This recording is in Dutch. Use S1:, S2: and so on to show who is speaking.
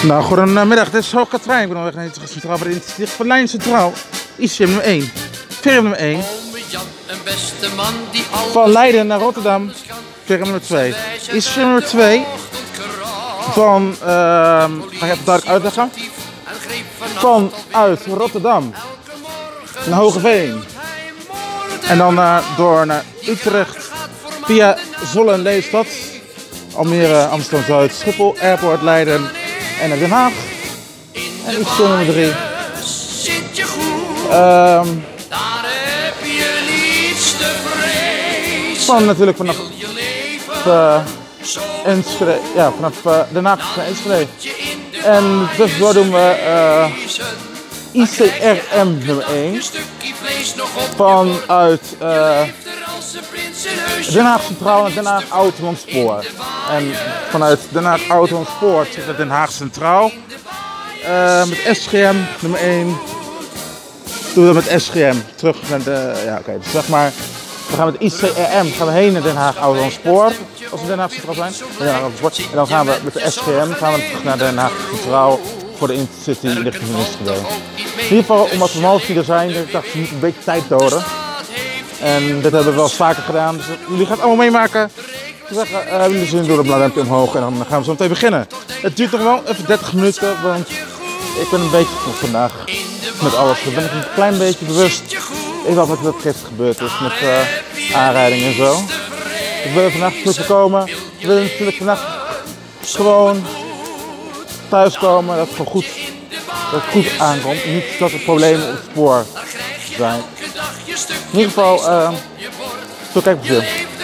S1: Nou, goedemiddag, dit is Hoog Katrijn. Ik ben onderweg naar het Centraal voor de Intercity van Lijn Centraal. ICM nummer 1, Verum nummer 1. Van Leiden naar Rotterdam, Verum nummer 2. ICM nummer 2. Van, ga ik even duidelijk uitleggen. Vanuit Rotterdam naar Hogeveen. En dan door naar Utrecht via Zwolle en Lelystad. Almere, Amsterdam-Zuid, Schiphol, Airport, Leiden en naar Den Haag. En iets nummer 3. Van natuurlijk vanaf Enschede, ja, vanaf Den Haag naar Enschede. En tussendoor doen we ICRM nummer 1. Vanuit Den Haag Centraal naar Den Haag Oud-Holland Spoor. En vanuit Den Haag Oud-Holland Spoor zit het Den Haag Centraal. Met SGM nummer 1. Doen we dat met SGM. Terug naar de. Ja, oké. Dus zeg maar. We gaan met ICRM gaan we heen naar Den Haag Oud-Holland Spoor. Als we Den Haag Centraal zijn. En dan gaan we met de SGM terug naar Den Haag Centraal voor de Intercity richting Enschede. In ieder geval, omdat we half er zijn, ik dacht we moeten een beetje tijd doden. En dit hebben we wel eens vaker gedaan. Dus jullie gaan het allemaal meemaken. Hebben jullie zin, door de blauwduimpje omhoog en dan gaan we zo meteen beginnen. Het duurt nog wel even 30 minuten, want ik ben een beetje vandaag met alles. Ik ben een klein beetje bewust. Ik weet wat er gisteren gebeurd is met aanrijding en zo. Ik wil vandaag terug komen. Ik wil natuurlijk vandaag gewoon thuiskomen, dat het goed aankomt. Niet dat er problemen op het spoor zijn. In ieder geval, zo kijk ik